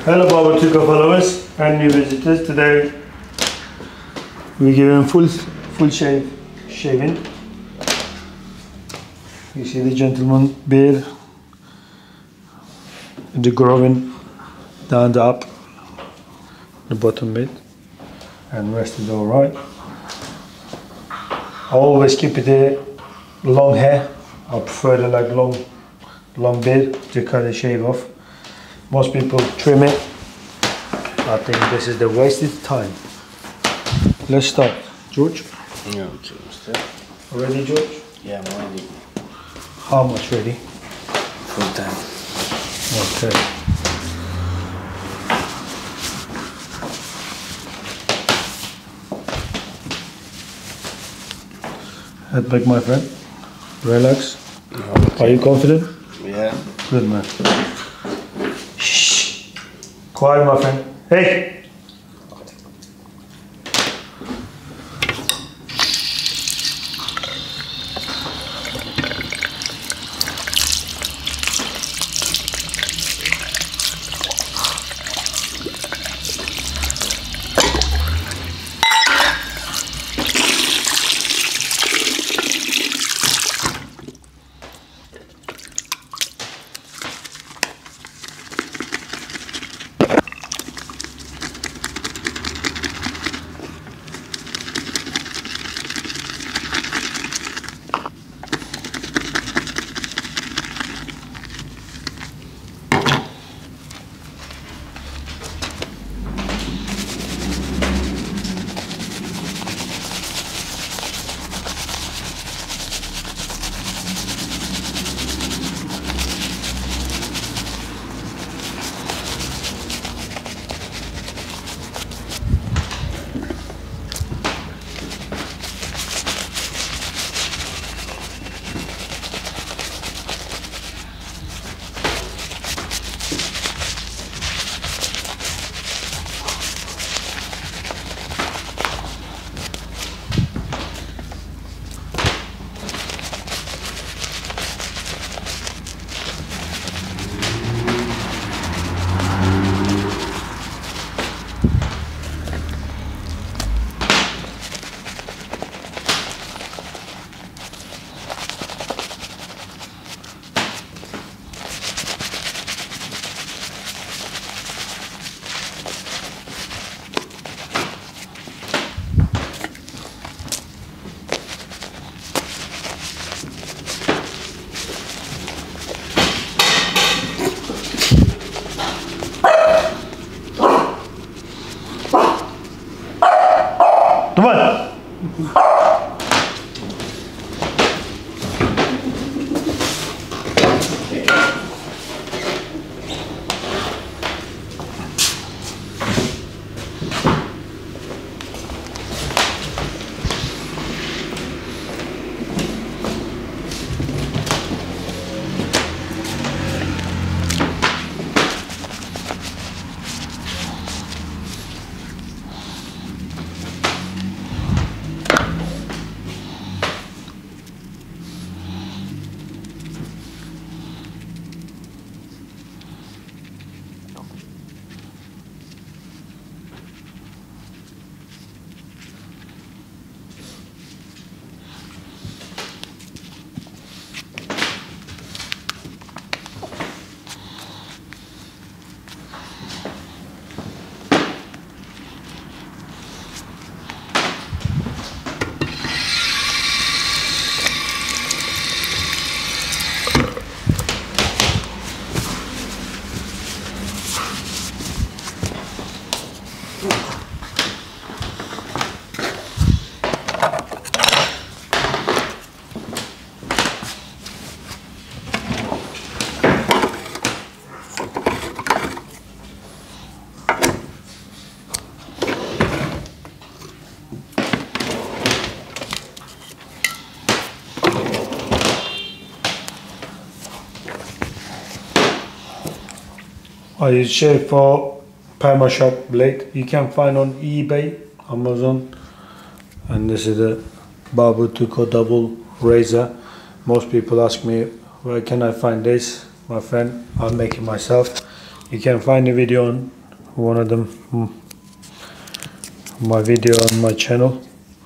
Hello Barber Tuko followers and new visitors. Today we're giving full shaving. You see the gentleman beard, the growing down the up, the bottom bit, and rest is alright. I always keep it long hair. I prefer the like long beard to cut the shave off. Most people trim it. I think this is the wasted time. Let's start. George? Yeah, okay, mister. Ready, George? Yeah, I'm ready. How much ready? Full time. Okay. Head back, my friend. Relax. Okay. Are you confident? Yeah. Good, man. Shh. Quiet, my friend. Hey! Come on! I use shave for PermaShock blade. You can find on eBay, Amazon, and this is the Barber Tuko double razor. Most people ask me where can I find this, my friend. I'll make it myself. You can find the video on one of them, my video on my channel.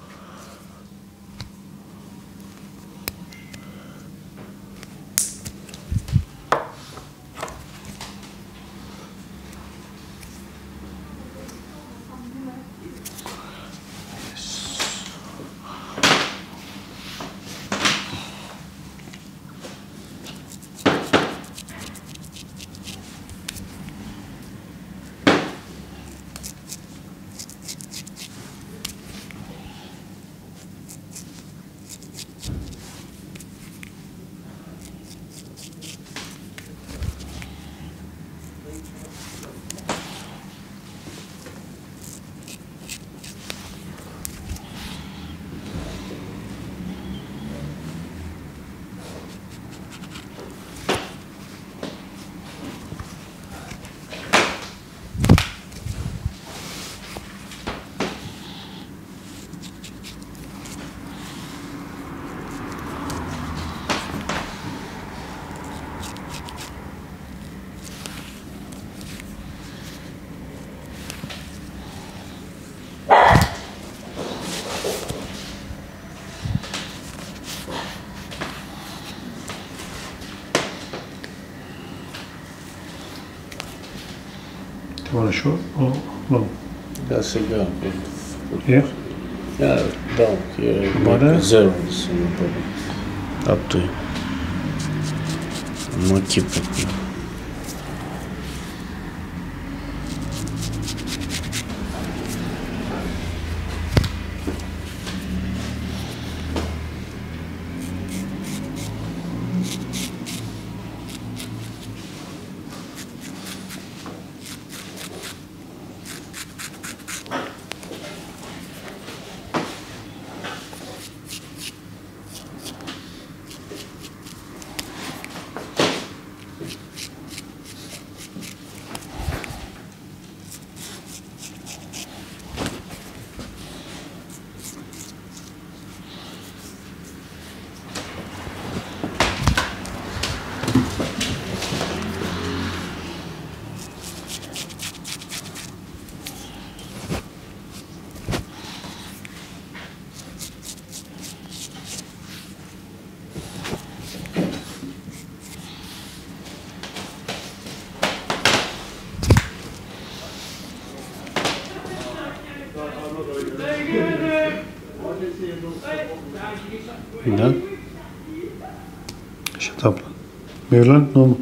Do you want to show it? Oh, no. That's a go. Yeah? Yeah, down here. Bora. Zero, so no problem. Up to you. I'm not keeping it. You done? Shut up. Maryland? No.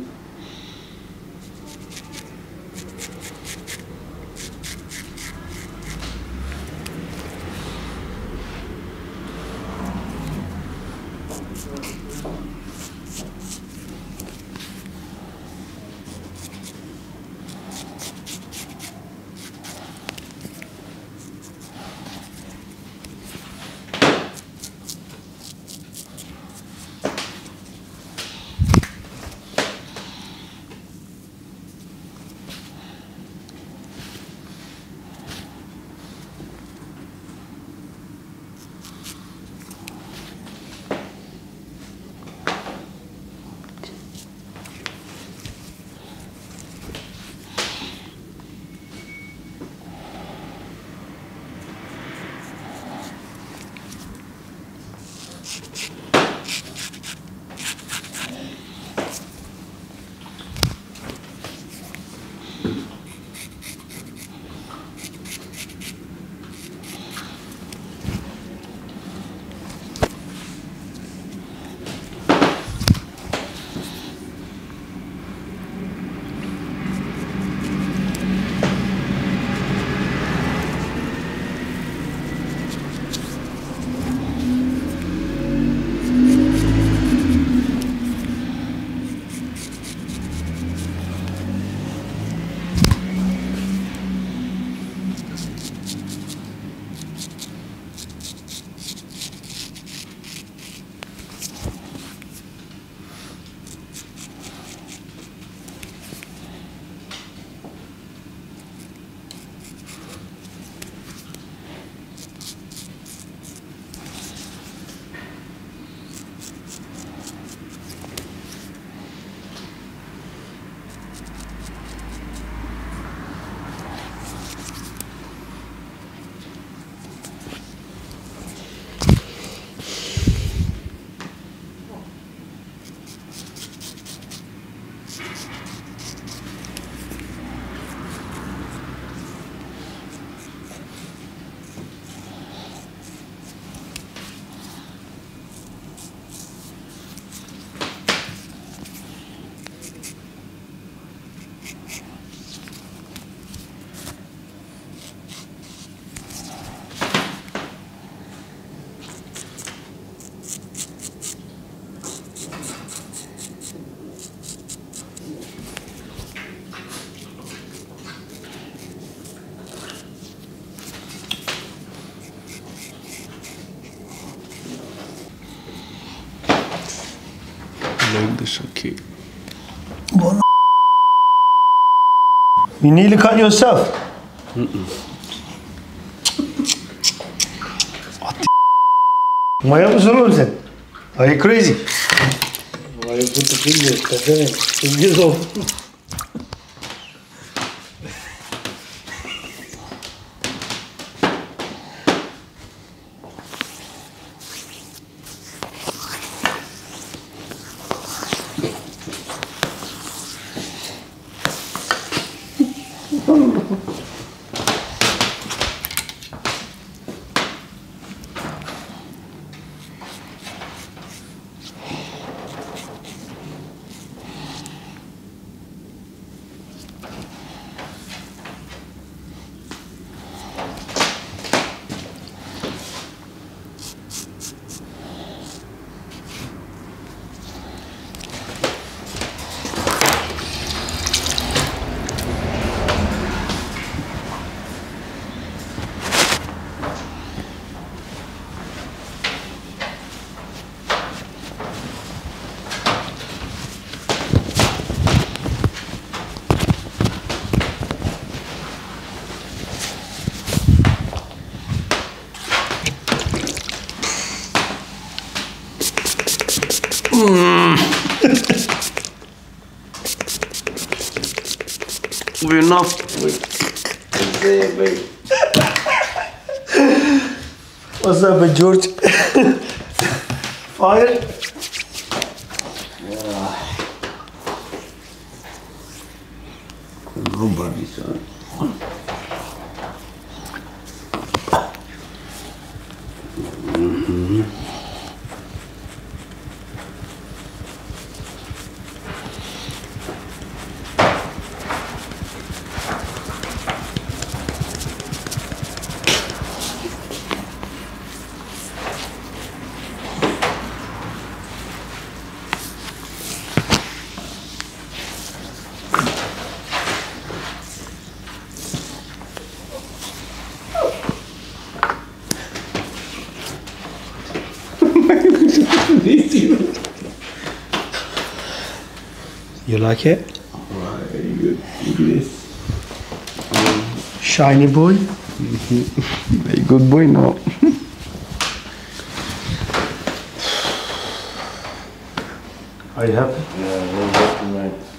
It's okay. You nearly cut yourself. Manyak mısın oğlum sen? Are you crazy? Why you put the fingers? Fingers off. We're not. What's up, George? Fire? Nobody, son. You like it? Very good. Look at this. Shiny boy? Very good boy now. Are you happy? Yeah, very happy, mate.